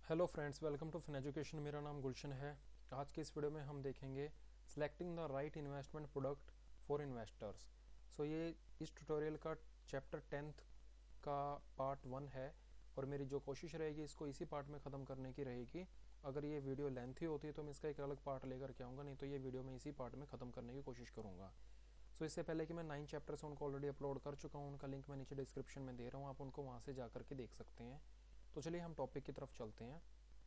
Hello friends, welcome to Fin education. मेरा नाम गुलशन है। आज के इस वीडियो में हम देखेंगे selecting the right investment product for investors. ये इस ट्यूटोरियल का चैप्टर 10th का पार्ट 1 है और मेरी जो कोशिश रहेगी इसको इसी पार्ट में ख़त्म करने की रहेगी। अगर ये वीडियो लेंथी होती है तो मैं इसका एक अलग पार्ट लेकर के आऊँगा, नहीं तो ये वीडियो मैं इसी पार्ट में ख़त्म करने की कोशिश करूँगा। इससे पहले कि मैं 9 चैप्टर्स उनको ऑलरेडी अपलोड कर चुका हूँ, उनका लिंक मैं नीचे डिस्क्रिप्शन में दे रहा हूँ, आप उनको वहाँ से जा करके देख सकते हैं। तो चलिए हम टॉपिक की तरफ चलते हैं।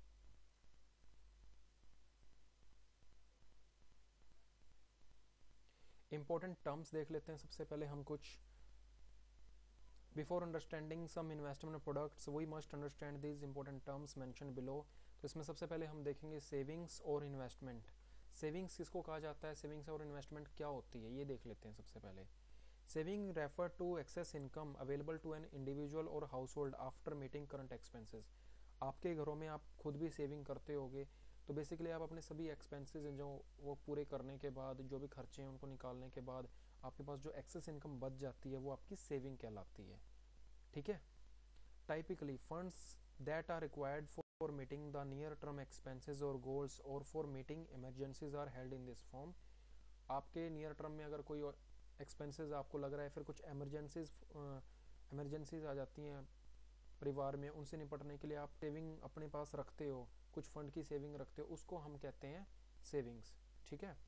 इंपॉर्टेंट टर्म्स देख लेते हैं। सबसे पहले हम कुछ before understanding some investment products we must understand these important terms mention below. तो इसमें सबसे पहले हम देखेंगे सेविंग्स और इन्वेस्टमेंट। सेविंग्स किसको कहा जाता है, सेविंग्स और इन्वेस्टमेंट क्या होती है, ये देख लेते हैं। सबसे पहले saving refer to excess income available to an individual और house hold after meeting current expenses. आपके घरों में आप खुद भी सेविंग करते होगे, तो बेसिकली आप अपने सभी एक्सपेंसेस जो वो पूरे करने के बाद, जो भी खर्चे हैं उनको निकालने के बाद आपके पास जो एक्सेस इनकम बच जाती है वो आपकी सेविंग कहलाती है। ठीक है। Typically funds that are required for meeting the near term expenses और गोल्स और for meeting emergencies are held in this form. आपके नियर टर्म में अगर कोई एक्सपेंसेस आपको लग रहा है, फिर कुछ एमरजेंसीज आ जाती हैं परिवार में, उनसे निपटने के लिए आप सेविंग अपने पास रखते हो, कुछ फंड की सेविंग रखते हो, उसको हम कहते हैं सेविंग्स। ठीक है।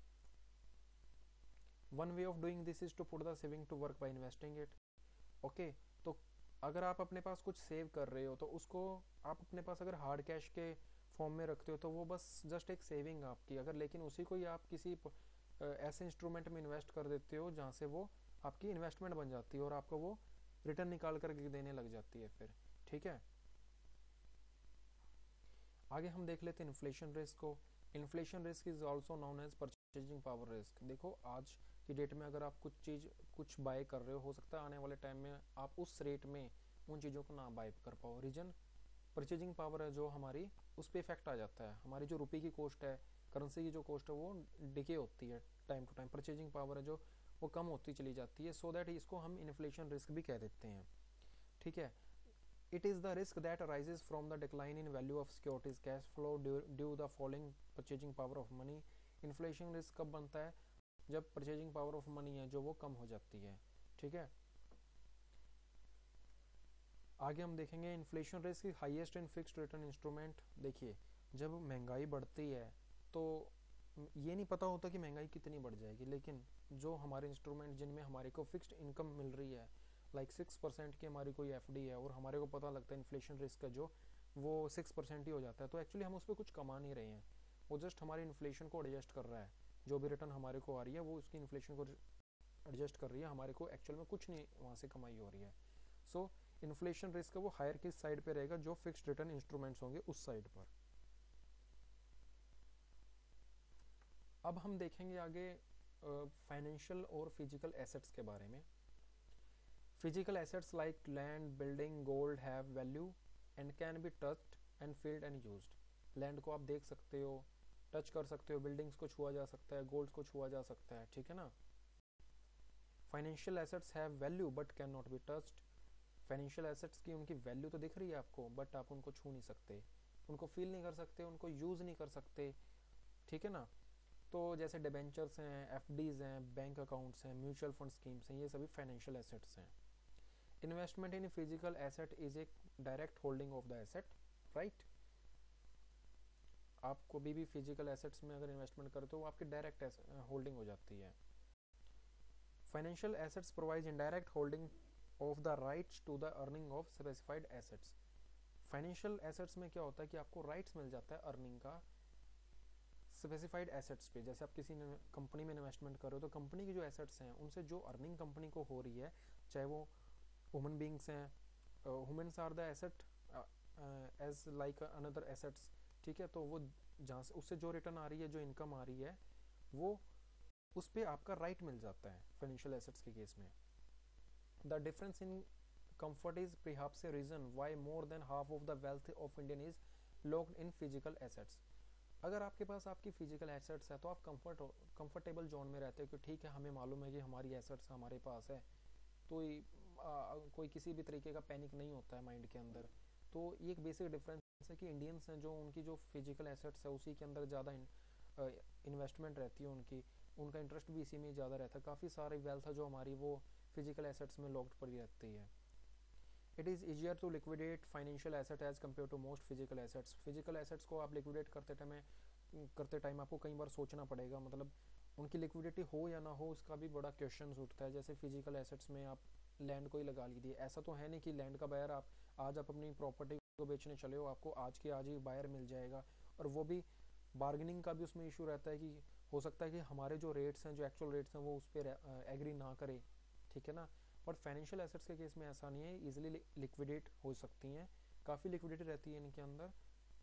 One way of doing this is to put the saving to work by investing it. Okay, तो अगर आप अपने पास कुछ सेव कर रहे हो तो उसको आप अपने पास अगर हार्ड कैश के फॉर्म में रखते हो तो वो बस जस्ट एक सेविंग आपकी, अगर लेकिन उसी को ही आप किसी ऐसे इंस्ट्रूमेंट में इन्वेस्ट कर देते हो जहाँ से वो आपकी इन्वेस्टमेंट बन जाती है और आपको वो रिटर्न निकाल कर देने लग जाती है फिर। ठीक है। आगे हम देख लेते हैं इन्फ्लेशन रिस्क को। Inflation risk is also known as purchasing power risk. देखो, आज की डेट में अगर आप कुछ बाय कर रहे हो सकता है आने वाले टाइम में आप उस रेट में उन चीज़ों को ना बाय कर पाओ। रीजन परचेजिंग पावर है जो हमारी, उस पर इफेक्ट आ जाता है। हमारी जो रुपये की कॉस्ट है, करेंसी की जो कॉस्ट है वो डिके होती है time to time. Purchasing power है जो वो कम होती चली जाती है, सो दैट इसको हम इन्फ्लेशन रिस्क भी कह देते हैं। ठीक है। It is the risk that arises from the decline in value of securities cash flow due the falling purchasing power of money. Inflation risk कब बनता है, जब purchasing power of money है जो वो कम हो जाती है। ठीक है। आगे हम देखेंगे inflation risk highest in fixed return instrument. देखिए, जब महंगाई बढ़ती है तो ये नहीं पता होता कि महंगाई कितनी बढ़ जाएगी, लेकिन जो हमारे इंस्ट्रूमेंट जिनमें हमारे को फिक्स्ड इनकम मिल रही है, लाइक 6% की हमारी कोई एफडी है और हमारे को पता लगता है इन्फ्लेशन रिस्क का जो वो 6% ही हो जाता है, तो एक्चुअली हम उस पर कुछ कमा नहीं रहे हैं, वो जस्ट हमारी इन्फ्लेशन को एडजस्ट कर रहा है। जो भी रिटर्न हमारे को आ रही है वो उसकी इन्फ्लेशन को एडजस्ट कर रही है, हमारे को एक्चुअल में कुछ नहीं वहाँ से कमाई हो रही है। सो इन्फ्लेशन रिस्क वो हायर किस साइड पे रहेगा, जो फिक्स्ड रिटर्न इंस्ट्रूमेंट्स होंगे उस साइड पर। अब हम देखेंगे आगे फाइनेंशियल और फिजिकल एसेट्स के बारे में। Physical assets like land, building, gold have value and can be touched and felt and used. Land को आप देख सकते हो, टच कर सकते हो, बिल्डिंग्स को छुआ जा सकता है, गोल्ड को छुआ जा सकता है। ठीक है ना। Financial assets have value but can not be touched. Financial assets की उनकी वैल्यू तो दिख रही है आपको, बट आप उनको छू नहीं सकते, उनको फील नहीं कर सकते, उनको यूज नहीं कर सकते। ठीक है ना। तो जैसे डिबेंचर्स हैं, एफडीज हैं, बैंक अकाउंट्स हैं, म्यूचुअल फंड स्कीम्स हैं, ये सभी फाइनेंशियल एसेट्स हैं। Investment in physical asset is a direct holding of the asset, right. आप कभी भी फिजिकल एसेट्स में अगर इन्वेस्टमेंट करते हो वो आपकी डायरेक्ट होल्डिंग हो जाती है। Financial assets provide indirect holding of the rights to the earning of specified assets. Financial assets में क्या होता है कि आपको राइट्स मिल जाता है अर्निंग का स्पेसिफाइड एसेट्स पे। जैसे आप किसी कंपनी में इन्वेस्टमेंट कर रहे हो तो कंपनी की जो एसेट्स हैं उनसे जो अर्निंग कंपनी को हो रही है, चाहे वो ह्यूमन बींग्स हैं, humans are the asset as like another assets. ठीक है। तो वो जहाँ से उससे जो रिटर्न आ रही है, जो इनकम आ रही है, वो उस पर आपका राइट मिल जाता है फाइनेंशियल एसेट्स के केस में। The difference in comfort is perhaps a reason why more than half of the wealth of Indian is locked in physical assets. अगर आपके पास आपकी फिजिकल एसेट्स है तो आप कंफर्टेबल जोन में रहते हो कि ठीक है, हमें मालूम है कि हमारी एसेट्स हमारे पास है, तो कोई किसी भी तरीके का पैनिक नहीं होता है माइंड के अंदर। तो ये एक बेसिक डिफरेंस है कि इंडियंस हैं जो उनकी जो फिजिकल एसेट्स है उसी के अंदर ज़्यादा इन्वेस्टमेंट रहती है उनका इंटरेस्ट भी इसी में ज़्यादा रहता है। काफ़ी सारी वेल्थ है जो हमारी वो फिजिकल एसेट्स में लॉक्ड पड़ी रहती है। It is easier to liquidate financial asset as compare to most physical assets. Physical assets को आप लिक्विडेट करते टाइम आपको कई बार सोचना पड़ेगा, मतलब उनकी लिक्विडिटी हो या ना हो उसका भी बड़ा क्वेश्चन उठता है। जैसे फिजिकल एसेट्स में आप लैंड को ही लगा लीजिए, ऐसा तो है नहीं कि लैंड का बायर आप आज आप अपनी प्रॉपर्टी को बेचने चले हो आपको आज के आज ही बायर मिल जाएगा, और वो भी बार्गेनिंग का भी उसमें इशू रहता है कि हो सकता है कि हमारे जो रेट्स हैं जो एक्चुअल रेट्स हैं वो उस पर एग्री ना करे, ठीक है ना। बट फाइनेंशियल एसेट्स के केस में ऐसा नहीं है, इजीली लिक्विडेट हो सकती हैं, काफ़ी लिक्विडिटी रहती है इनके अंदर।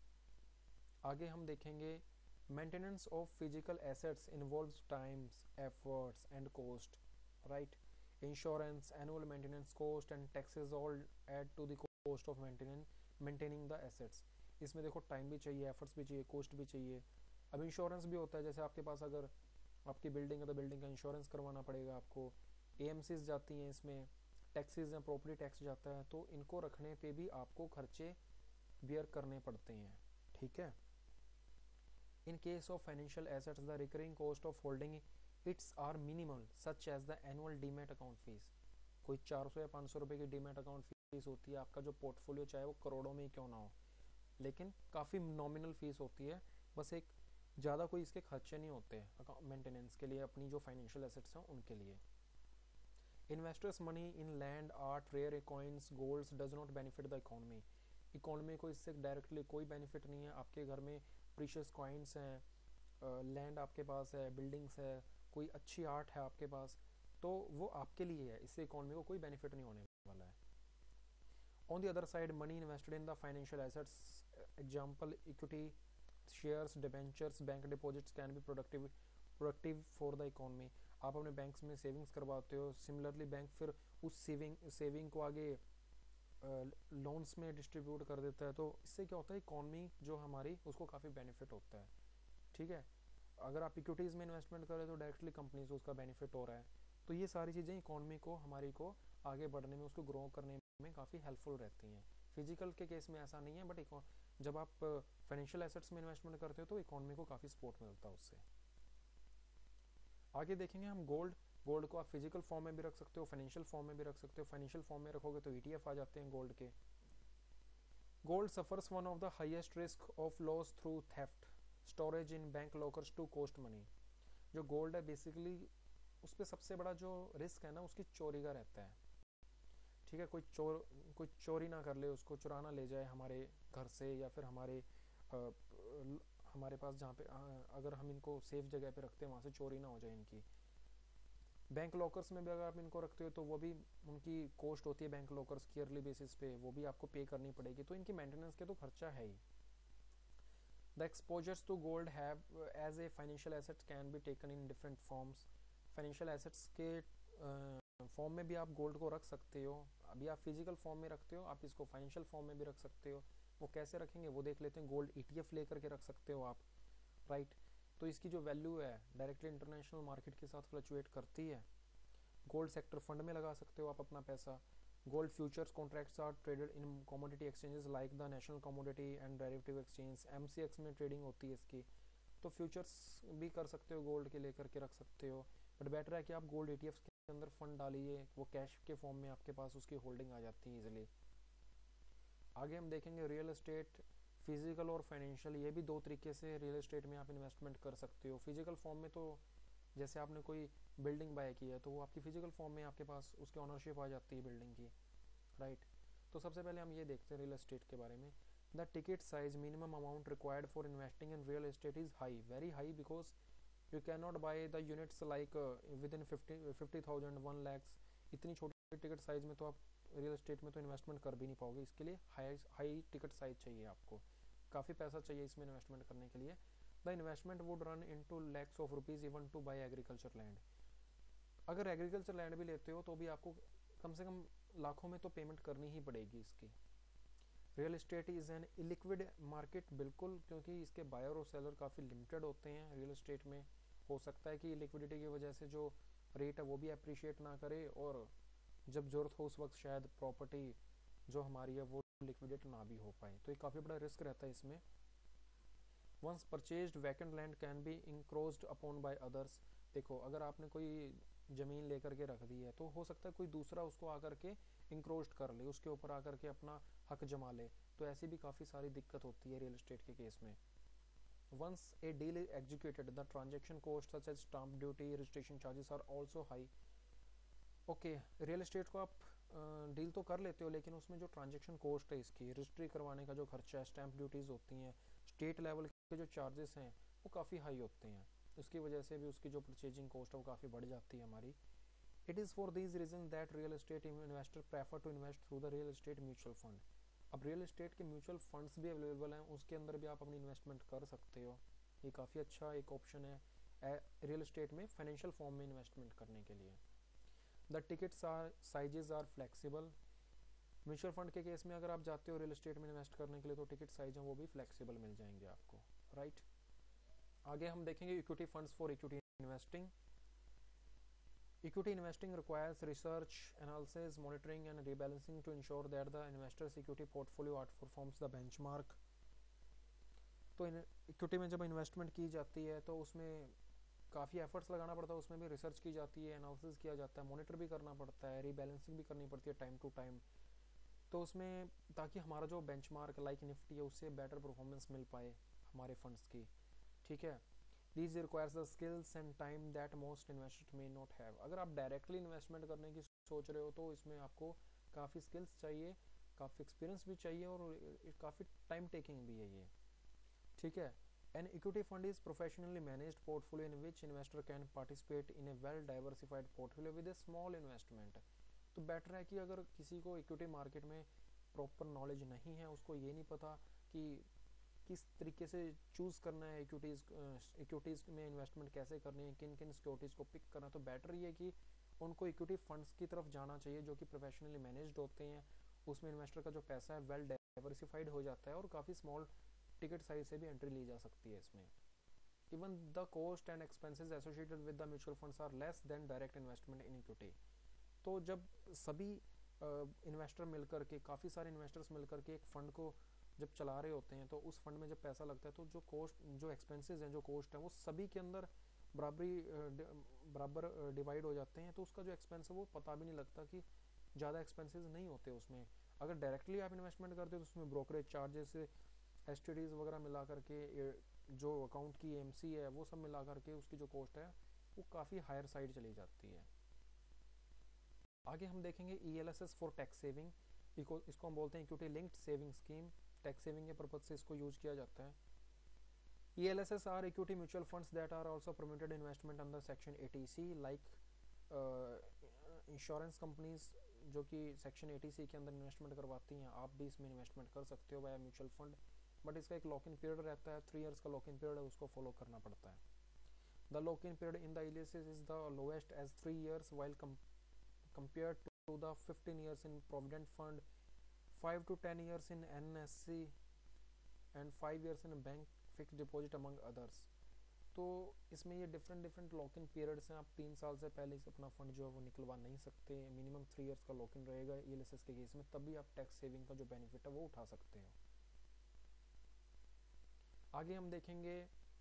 आगे हम देखेंगे maintenance of physical assets involves times efforts and cost, right. Insurance, annual maintenance cost and taxes all add to the cost of maintaining the assets. इसमें देखो टाइम भी चाहिए, एफर्ट्स भी चाहिए, कॉस्ट भी चाहिए। अब इंश्योरेंस भी होता है, जैसे आपके पास अगर आपकी बिल्डिंग है तो बिल्डिंग का इंश्योरेंस करवाना पड़ेगा आपको, एएमसीज जाती हैं इसमें, टैक्सेस या प्रॉपर्टी टैक्स जाता है, तो इनको रखने पे भी आपको खर्चे बियर करने पड़ते हैं, ठीक है। In case of financial assets the recurring cost of holding its are minimal such as the annual demat account fees. कोई 400 या 500 रुपए की डीमैट अकाउंट फीस होती है, आपका जो पोर्टफोलियो चाहे वो करोड़ों में ही क्यों ना हो, लेकिन काफ़ी नॉमिनल फीस होती है, बस एक ज़्यादा कोई इसके खर्चे नहीं होते मेंटेनेंस के लिए अपनी जो फाइनेंशियल एसेट्स हैं उनके लिए। Investors money in land, art, rare coins, golds does not benefit the economy. Economy को इससे डायरेक्टली कोई बेनिफिट नहीं है। आपके घर में प्रीशियस कॉइन्स हैं, लैंड आपके पास है, बिल्डिंग्स है, कोई अच्छी आर्ट है आपके पास, तो वो आपके लिए है, इससे इकोनॉमी को कोई बेनिफिट नहीं होने वाला है। On the other side money invested in the financial assets, example equity, shares, debentures, bank deposits can be productive for the economy. आप अपने बैंक्स में सेविंग्स करवाते हो, सिमिलरली बैंक फिर उस सेविंग को आगे लोन्स में डिस्ट्रीब्यूट कर देता है, तो इससे क्या होता है इकोनॉमी जो हमारी उसको काफ़ी बेनिफिट होता है, ठीक है। अगर आप इक्विटीज़ में इन्वेस्टमेंट करें तो डायरेक्टली कंपनी से उसका बेनिफिट हो रहा है, तो ये सारी चीज़ें इकोनॉमी को हमारी को आगे बढ़ने में उसको ग्रो करने में काफ़ी हेल्पफुल रहती हैं। फिजिकल के केस में ऐसा नहीं है, बट जब आप फाइनेंशियल एसेट्स में इन्वेस्टमेंट करते हो तो इकोनॉमी को काफ़ी सपोर्ट मिलता है उससे। आगे देखेंगे हम गोल्ड को आप फिजिकल फॉर्म में भी रख सकते हो, फाइनेंशियल फॉर्म में भी रख सकते हो। फाइनेंशियल फॉर्म में रखोगे तो ETF आ जाते हैं गोल्ड के। Gold suffers one of the highest risk of loss through theft, storage in bank lockers to cost money. जो गोल्ड है बेसिकली उस पर सबसे बड़ा जो रिस्क है ना उसकी चोरी का रहता है, ठीक है। कोई चोरी ना कर ले, उसको चुरा ना ले जाए हमारे घर से, या फिर हमारे पास जहाँ पे अगर हम इनको सेफ जगह पे रखते हैं वहाँ से चोरी ना हो जाए इनकी। बैंक लॉकर्स में भी अगर आप इनको रखते हो तो वो भी उनकी कॉस्ट होती है बैंक लॉकर्स की ईयरली बेसिस पे, वो भी आपको पे करनी पड़ेगी, तो इनकी मेंटेनेंस के तो खर्चा है ही। The exposures to gold have as a financial assets can be taken in different forms. Financial assets के फॉर्म में भी आप गोल्ड को रख सकते हो। अभी आप फिजिकल फॉर्म में रखते हो, आप इसको फाइनेंशियल फॉर्म में भी रख सकते हो। वो कैसे रखेंगे वो देख लेते हैं। गोल्ड ETF लेकर के रख सकते हो आप, राइट। तो इसकी जो वैल्यू है डायरेक्टली इंटरनेशनल मार्केट के साथ फ्लक्चुएट करती है। गोल्ड सेक्टर फंड में लगा सकते हो आप अपना पैसा। Gold futures contracts are traded in commodity exchanges like the national commodity and derivative exchange, MCX में ट्रेडिंग होती है इसकी। तो फ्यूचर्स भी कर सकते हो, गोल्ड के लेकर के रख सकते हो, बट बेटर है कि आप गोल्ड ETFs के अंदर फंड डालिए, वो कैश के फॉर्म में आपके पास उसकी होल्डिंग आ जाती है इजिली। आगे हम देखेंगे रियल एस्टेट, फिजिकल और फाइनेंशियल। ये भी दो तरीके से रियल एस्टेट में आप इन्वेस्टमेंट कर सकते हो। फिजिकल फॉर्म में तो जैसे आपने कोई बिल्डिंग बाय की है तो वो आपकी फिजिकल फॉर्म में आपके पास उसकी ऑनरशिप आ जाती है बिल्डिंग की, राइट। तो सबसे पहले हम ये देखते हैं रियल एस्टेट के बारे में। The ticket size minimum amount required for investing in real estate is high, very high, because you can not buy the units like with in 50,000 1 lakh. इतनी छोटी टिकट साइज में तो आप रियल एस्टेट में तो इन्वेस्टमेंट कर भी नहीं पाओगे। इसके लिए हाई टिकट साइज चाहिए, आपको काफ़ी पैसा चाहिए इसमें इन्वेस्टमेंट करने के लिए। The investment would run into lakhs of rupees even to buy agriculture land. अगर एग्रीकल्चर लैंड भी लेते हो तो भी आपको कम से कम लाखों में तो पेमेंट करनी ही पड़ेगी इसकी। Real estate is an illiquid market, बिल्कुल, क्योंकि इसके बायर और सेलर काफ़ी लिमिटेड होते हैं रियल एस्टेट में। हो सकता है कि लिक्विडिटी की वजह से जो रेट है वो भी अप्रिशिएट ना करे, और जब ज़रूरत हो उस वक्त शायद प्रॉपर्टी जो हमारी है वो लिक्विडेट ना भी हो पाए, तो ये काफ़ी बड़ा रिस्क रहता है इसमें। Once purchased vacant land can be encroached upon by others. देखो अगर आपने कोई ज़मीन लेकर के रख दी है तो हो सकता है कोई दूसरा उसको आकर के इंक्रोज्ड कर ले, उसके ऊपर आकर के अपना हक जमा ले, तो ऐसी भी काफ़ी सारी दिक्कत होती है रियल एस्टेट के केस में। Once a deal is executed, the transaction costs such as stamp duty, registration charges are also high. Okay, real estate को आप डील तो कर लेते हो, लेकिन उसमें जो ट्रांजैक्शन कॉस्ट है इसकी, रजिस्ट्री करवाने का जो खर्चा है, स्टैंप ड्यूटीज़ होती हैं, स्टेट लेवल के जो चार्जेस हैं वो काफ़ी हाई होते हैं। उसकी वजह से भी उसकी जो परचेजिंग कॉस्ट है वो काफ़ी बढ़ जाती है हमारी। It is for this reason that real estate investor prefer to invest through the real estate mutual fund. अब रियल एस्टेट के म्यूचुअल फंड्स भी अवेलेबल हैं, उसके अंदर भी आप अपनी इन्वेस्टमेंट कर सकते हो। ये काफ़ी अच्छा एक ऑप्शन है रियल एस्टेट में फाइनेंशियल फॉर्म में इन्वेस्टमेंट करने के लिए। The tickets are sizes are flexible. Mutual fund के केस में अगर आप जाते हो रियल एस्टेट में इन्वेस्ट करने के लिए तो टिकट साइज हैं वो भी फ्लेक्सिबल मिल जाएंगे आपको, राइट। आगे हम देखेंगे equity funds for equity investing. Equity investing requires research, analysis, monitoring and rebalancing to ensure that the investor's equity portfolio outperforms the benchmark. तो इक्विटी में जब इन्वेस्टमेंट की जाती है तो उसमें काफ़ी एफर्ट्स लगाना पड़ता है, उसमें भी रिसर्च की जाती है, एनालिसिस किया जाता है, मॉनिटर भी करना पड़ता है, रीबैलेंसिंग भी करनी पड़ती है टाइम टू टाइम, तो उसमें ताकि हमारा जो बेंचमार्क लाइक निफ्टी है उससे बेटर परफॉर्मेंस मिल पाए हमारे फंड्स की, ठीक है। These requires the skills and time that most investors may not have. अगर आप डायरेक्टली इन्वेस्टमेंट करने की सोच रहे हो तो इसमें आपको काफ़ी स्किल्स चाहिए, काफ़ी एक्सपीरियंस भी चाहिए और काफ़ी टाइम टेकिंग भी है ये, ठीक है। An equity fund is professionally managed portfolio in which investor can participate in a well diversified portfolio with a small investment. तो बेटर है कि अगर किसी को इक्विटी मार्केट में प्रॉपर नॉलेज नहीं है, उसको ये नहीं पता कि किस तरीके से चूज़ करना है इक्विटीज़ में इन्वेस्टमेंट कैसे करनी है, किन किन सिक्योरिटीज़ को पिक करना, तो बेटर ये कि उनको इक्विटी फंड्स की तरफ जाना चाहिए जो कि प्रोफेशनली मैनेज्ड होते हैं। उसमें इन्वेस्टर का जो पैसा है वेल डाइवर्सिफाइड हो जाता है और काफ़ी स्मॉल टिकट साइज से भी एंट्री ली जा सकती है इसमें। Even the cost and expenses associated with the mutual funds are less than direct investment in equity. तो जब सभी इन्वेस्टर मिलकर के, काफ़ी सारे इन्वेस्टर्स मिलकर के एक फ़ंड को जब चला रहे होते हैं तो उस फंड में जब पैसा लगता है तो जो कॉस्ट, जो एक्सपेंसेस हैं, जो कॉस्ट है वो सभी के अंदर बराबर डिवाइड हो जाते हैं, तो उसका जो एक्सपेंस है वो पता भी नहीं लगता कि ज़्यादा एक्सपेंसेस नहीं होते उसमें। अगर डायरेक्टली आप इन्वेस्टमेंट करते हो तो उसमें ब्रोकरेज चार्जेस, एसटीडीज वगैरह मिला करके, जो अकाउंट की एमसी है वो सब मिला करके उसकी जो कॉस्ट है वो काफ़ी हायर साइड चली जाती है। आगे हम देखेंगे ELSS फॉर टैक्स सेविंग। इसको हम बोलते हैं equity linked saving scheme. Tax saving के पर्पज से इसको यूज किया जाता है। ELSS are equity mutual funds that are also permitted investment under section 80C like insurance companies जो कि सेक्शन 80C के अंदर इन्वेस्टमेंट करवाती हैं, आप भी इसमें इन्वेस्टमेंट कर सकते हो वाया म्यूचुअल फंड, बट इसका एक लॉक इन पीरियड रहता है, 3 इयर्स का लॉक इन पीरियड है, उसको फॉलो करना पड़ता है। The lock in period in the ELSS is the lowest as 3 years while compared to the 15 years in Provident Fund, 5 to 10 years in NSC and 5 years in bank fix deposit among others. तो इसमें ये different lock in periods हैं। आप 3 साल से पहले से अपना फंड जो है वो निकलवा नहीं सकते, मिनिमम 3 इयर्स का लॉक इन रहेगा ELSS के केस में, तभी आप टैक्स सेविंग का जो बेनिफिट है वो उठा सकते हो। आगे हम देखेंगे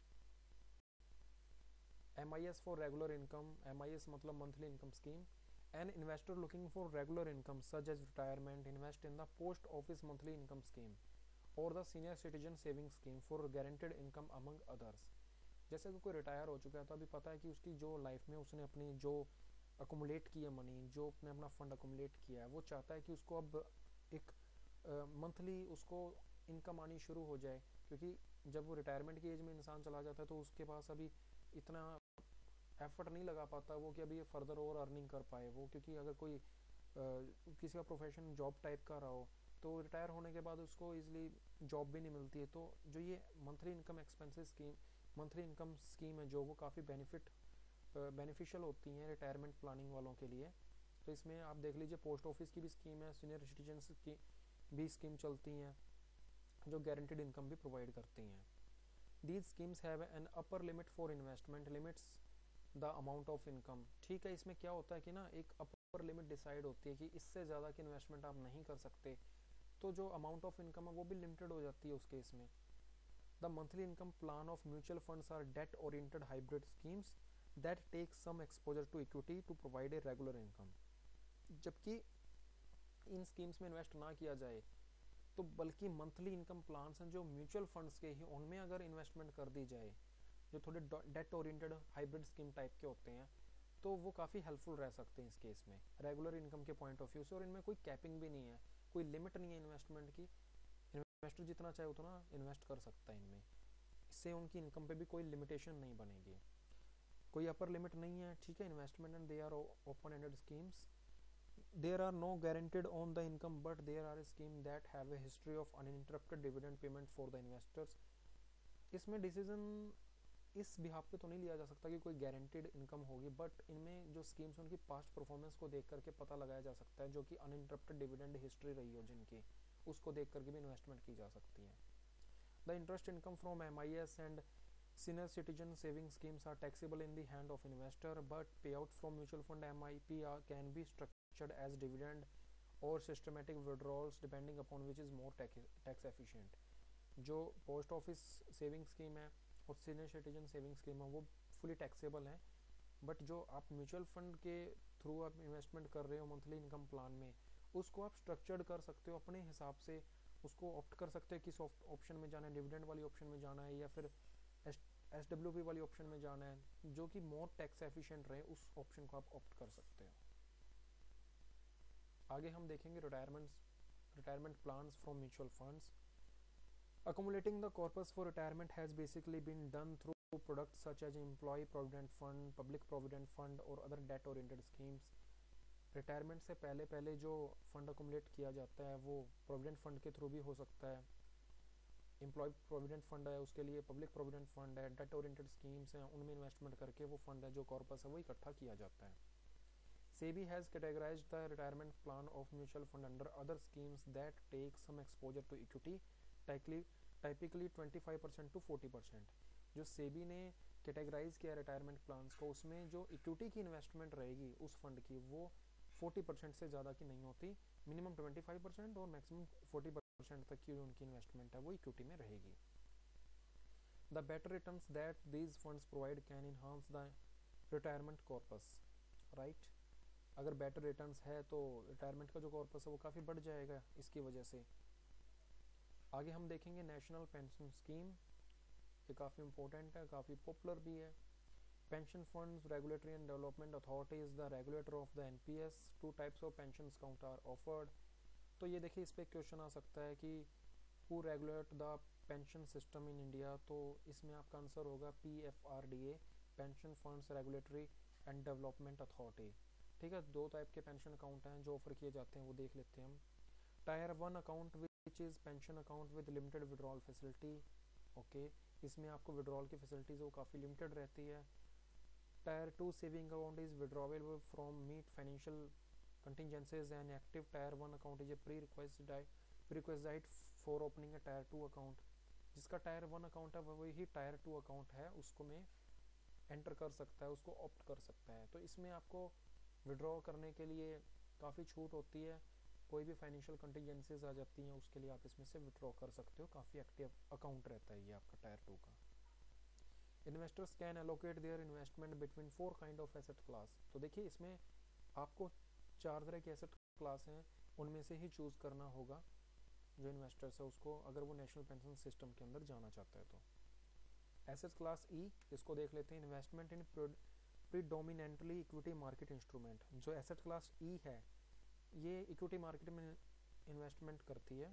MIS for regular income. MIS मतलब monthly income scheme. An investor looking for regular income such as retirement invest in the post office monthly income scheme or the senior citizen saving scheme for guaranteed income among others। जैसे कि कोई retire हो चुका है तो अभी पता है कि उसकी जो लाइफ में उसने अपनी जो अकुमुलेट की है मनी, जो उसने अपना फंड अकुमुलेट किया है, वो चाहता है कि उसको अब एक मंथली उसको इनकम आनी शुरू हो जाए, क्योंकि जब वो रिटायरमेंट की एज में इंसान चला जाता है तो उसके पास अभी इतना एफर्ट नहीं लगा पाता वो कि अभी फर्दर और अर्निंग कर पाए वो, क्योंकि अगर कोई किसी का प्रोफेशन जॉब टाइप का रहा हो तो रिटायर होने के बाद उसको इजीली जॉब भी नहीं मिलती है। तो जो ये monthly income expenses scheme, monthly income scheme है जो वो काफ़ी बेनिफिशियल होती हैं रिटायरमेंट प्लानिंग वालों के लिए। तो इसमें आप देख लीजिए पोस्ट ऑफिस की भी स्कीम है, सीनियर सिटीजन की भी स्कीम चलती हैं जो गारंटीड इनकम भी प्रोवाइड करती हैं। These schemes have an upper limit for investment limits the amount of income. ठीक है, इसमें क्या होता है कि ना एक अपर लिमिट डिसाइड होती है कि इससे ज़्यादा की इन्वेस्टमेंट आप नहीं कर सकते। तो जो अमाउंट ऑफ इनकम है वो भी लिमिटेड हो जाती है उस केस में. The monthly income plan of mutual funds are debt oriented hybrid schemes that take some exposure to equity to provide a regular income. जबकि इन स्कीम्स में इन्वेस्ट ना किया जाए तो बल्कि मंथली इनकम प्लान्स हैं जो म्यूचुअल फंड्स के ही, उनमें अगर इन्वेस्टमेंट कर दी जाए, जो थोड़े debt oriented hybrid scheme type के होते हैं, तो वो काफ़ी हेल्पफुल रह सकते हैं इस केस में रेगुलर इनकम के पॉइंट ऑफ व्यू से. और इनमें कोई कैपिंग भी नहीं है, कोई लिमिट नहीं है इन्वेस्टमेंट की. इन्वेस्टर जितना चाहे उतना इन्वेस्ट कर सकता है इनमें. इससे उनकी इनकम पे भी कोई लिमिटेशन नहीं बनेगी, कोई अपर लिमिट नहीं है. ठीक है, investment and they are open ended schemes. There are no guaranteed on the income, but there are schemes that have a history of uninterrupted dividend payment for the investors. इसमें decision इस behalf पे तो नहीं लिया जा सकता कि कोई गारंटेड इनकम होगी, बट इनमें जो स्कीम्स उनकी पास्ट परफॉर्मेंस को देख करके पता लगाया जा सकता है, जो कि अनइंटरप्टेड डिविडेंड हिस्ट्री रही हो जिनकी, उसको देख करके भी इन्वेस्टमेंट की जा सकती है. The interest income from MIS and senior citizen saving schemes are taxable in the hand of investor, but pay out from mutual fund MIP can be structured as dividend or systematic withdrawals depending upon which is more tax efficient. जो post office saving scheme है और senior citizen saving scheme है वो fully taxable है, but जो आप mutual fund के through आप इन्वेस्टमेंट कर रहे हो मंथली इनकम प्लान में, उसको आप स्ट्रक्चर्ड कर सकते हो अपने हिसाब से. उसको ऑप्ट कर सकते हो किस ऑप्शन में जाना है, डिविडेंड वाली ऑप्शन में जाना है या फिर SWP वाली ऑप्शन में जाना है, जो कि मोर टैक्स एफिशिएंट रहे, उस ऑप्शन को आप ऑप्ट कर सकते हो. आगे हम देखेंगे retirement plans from mutual funds. Accumulating the corpus for retirement has basically been done through products such as employee provident fund, public provident fund और other debt oriented schemes. Retirement से पहले जो फंड अकुमुलेट किया जाता है वो provident fund के through भी हो सकता है. एम्प्लॉय प्रोविडेंट फंड है, उसके लिए पब्लिक प्रोविडेंट फंड है, डेट ओरिएंटेड स्कीम्स हैं, उनमें इन्वेस्टमेंट करके वो फंड है जो कॉर्पस है वो इकट्ठा किया जाता है. SEBI has categorized the retirement plan of mutual fund under other schemes that take some exposure to equity, typically 25% to 40%. जो SEBI ने कैटेगराइज किया रिटायरमेंट प्लान्स को, उसमें जो इक्विटी की इन्वेस्टमेंट रहेगी उस फंड की वो 40% से ज़्यादा की नहीं होती, मिनिमम 25% और मैक्सिमम 40% तक की जो उनकी इन्वेस्टमेंट है वो इक्विटी में रहेगी. The better returns that these funds provide can enhance the retirement corpus. Right, अगर बेटर रिटर्न्स है तो रिटायरमेंट का जो कॉर्पस है वो काफ़ी बढ़ जाएगा इसकी वजह से. आगे हम देखेंगे नेशनल पेंशन स्कीम. ये काफ़ी इंपॉर्टेंट है, काफ़ी पॉपुलर भी है. Pension funds regulatory and development authority is the regulator of the NPS. 2 types of pension account are offered. तो ये देखिए इस पर क्वेश्चन आ सकता है कि who regulate the pension system in India, तो इसमें आपका आंसर होगा PFRDA, pension funds regulatory and development authority. ठीक है, 2 टाइप के पेंशन अकाउंट हैं जो ऑफर किए जाते हैं, वो देख लेते हैं हम. Tier 1 account which is pension account with limited withdrawal facility. Okay, इसमें आपको विड्रॉल की फैसिलिटीज वो काफ़ी लिमिटेड रहती है. Tier 2 saving account is withdrawable from meet financial contingencies and active. Tier 1 account is a prerequisite for opening a tier 2 account. जिसका tier 1 account है वही टायर 2 अकाउंट है, उसको में एंटर कर सकता है, उसको ऑप्ट कर सकता है. तो इसमें आपको विड्रॉ करने के लिए काफ़ी छूट होती है, कोई भी फाइनेंशियल कंटिजेंसीज आ जाती हैं उसके लिए आप इसमें से विड्रॉ कर सकते हो. काफ़ी एक्टिव अकाउंट रहता है ये आपका टायर 2 का. Investors can allocate their investment between 4 kind of asset class. तो देखिए इसमें आपको 4 तरह के एसेट क्लास हैं, उनमें से ही चूज़ करना होगा जो इन्वेस्टर्स है उसको, अगर वो नेशनल पेंशन सिस्टम के अंदर जाना चाहता है तो. एसेट क्लास E, इसको देख लेते हैं. Investment in predominantly equity market instrument. जो एसेट क्लास E है ये इक्विटी मार्केट में इन्वेस्टमेंट करती है.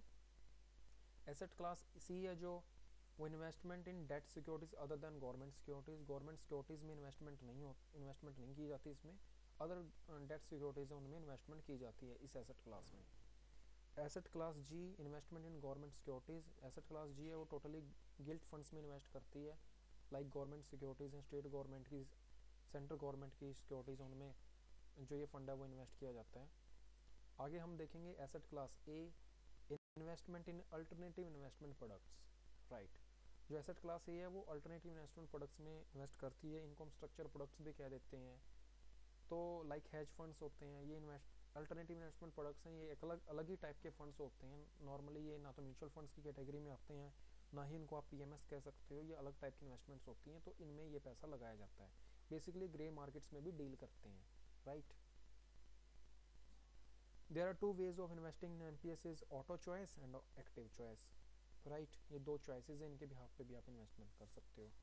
एसेट क्लास C है जो वो investment in debt securities other than government securities. Government securities में इन्वेस्टमेंट नहीं की जाती, इसमें अदर डेट सिक्योरिटीज है उनमें इन्वेस्टमेंट की जाती है इस एसेट क्लास में. Asset class G, investment in government securities. Asset class G है वो टोटली गिल्ट फंड्स में इन्वेस्ट करती है, लाइक गवर्नमेंट सिक्योरिटीज हैं, स्टेट गवर्नमेंट की, सेंट्रल गवर्नमेंट की सिक्योरिटीज, उनमें जो ये फंड है वो इन्वेस्ट किया जाता है. आगे हम देखेंगे asset class A, investment in alternative investment products. Right, जो एसेट क्लास A है वो अल्टरनेटिव इन्वेस्टमेंट प्रोडक्ट्स में इन्वेस्ट करती है. इनको हम स्ट्रक्चर प्रोडक्ट्स भी कह देते हैं. तो लाइक हेज फंड्स होते हैं, ये अल्टरनेटिव इन्वेस्टमेंट प्रोडक्ट्स हैं, ये एक अलग अलग ही टाइप के फंड्स होते हैं। नॉर्मली ये ना तो म्यूचुअल फंड्स की कैटेगरी में आते हैं, ना ही इनको आप पीएमएस कह सकते हो। ये अलग टाइप की इन्वेस्टमेंट्स होती हैं, तो इनमें ये पैसा लगाया जाता है। बेसिकली ग्रे मार्केट्स में भी डील करते हैं, right. There are two ways of investing in NPS is auto choice and active choice, right. ये दो चॉइसेस हैं, इनके बिहाफ पे भी आप इन्वेस्टमेंट कर सकते हो।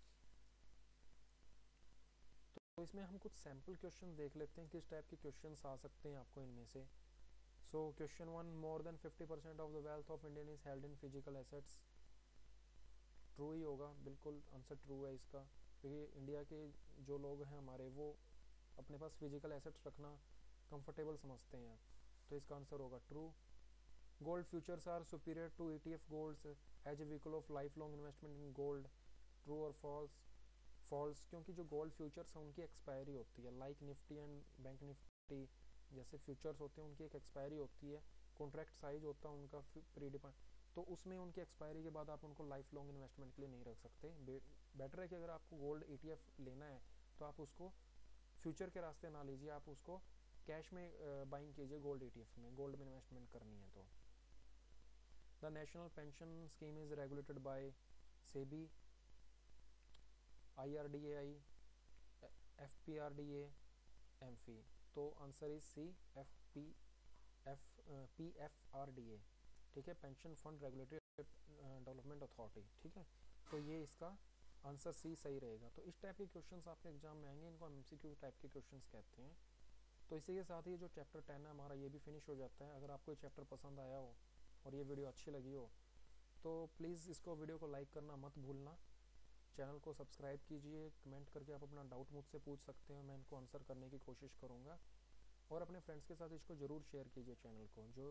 तो इसमें हम कुछ सैम्पल क्वेश्चन देख लेते हैं, किस टाइप के क्वेश्चन आ सकते हैं आपको इनमें से। So question 1, more than 50% of the wealth of Indian is held in physical assets. True ही होगा, बिल्कुल आंसर ट्रू है इसका, क्योंकि इंडिया के जो लोग हैं हमारे, वो अपने पास फिजिकल एसेट्स रखना कंफर्टेबल समझते हैं, तो इसका आंसर होगा true. Gold futures are superior to ETF golds as a vehicle of life long investment in gold. True और फॉल्स? फॉल्स, क्योंकि जो गोल्ड फ्यूचर्स हैं उनकी एक्सपायरी होती है। Like Nifty and bank Nifty जैसे फ्यूचर्स होते हैं, उनकी एक एक्सपायरी होती है, कॉन्ट्रैक्ट साइज होता है उनका प्री डिफाइंड, तो उसमें उनकी एक्सपायरी के बाद आप उनको लाइफ लॉन्ग इन्वेस्टमेंट के लिए नहीं रख सकते। बेटर है कि अगर आपको गोल्ड ETF लेना है तो आप उसको फ्यूचर के रास्ते ना लीजिए, आप उसको कैश में बाइंग कीजिए गोल्ड ETF में, गोल्ड में इन्वेस्टमेंट करनी है तो। The national pension scheme is regulated by SEBI, IRDAI, FPRDA, AMFI. तो आंसर इज सी, PFRDA, ठीक है, pension fund regulatory development authority, ठीक है। तो ये इसका आंसर सी सही रहेगा। तो इस टाइप के क्वेश्चंस आपके एग्जाम में आएंगे, इनको हम MCQ टाइप के क्वेश्चंस कहते हैं। तो इसी के साथ ही जो चैप्टर 10 है हमारा, ये भी फिनिश हो जाता है। अगर आपको ये चैप्टर पसंद आया हो और ये वीडियो अच्छी लगी हो तो प्लीज़ इसको वीडियो को लाइक करना मत भूलना, चैनल को सब्सक्राइब कीजिए, कमेंट करके आप अपना डाउट मुझसे पूछ सकते हैं, मैं इनको आंसर करने की कोशिश करूँगा। और अपने फ्रेंड्स के साथ इसको ज़रूर शेयर कीजिए चैनल को। जो